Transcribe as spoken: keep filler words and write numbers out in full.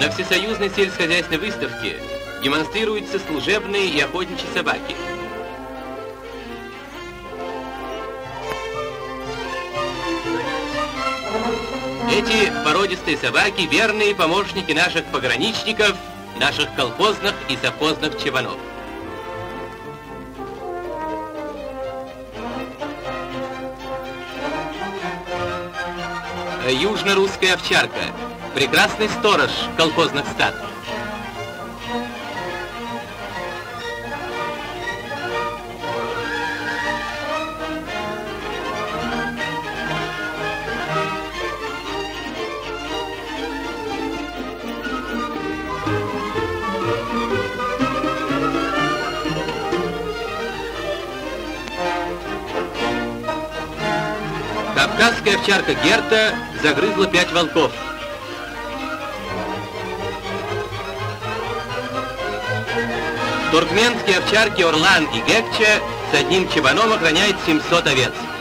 На всесоюзной сельскохозяйственной выставке демонстрируются служебные и охотничьи собаки. Эти породистые собаки — верные помощники наших пограничников, наших колхозных и совхозных чабанов. Южно-русская овчарка — прекрасный сторож колхозных стад. Кавказская овчарка Герта загрызла пять волков. Туркменские овчарки Орлан и Гекча с одним чабаном охраняют семьсот овец.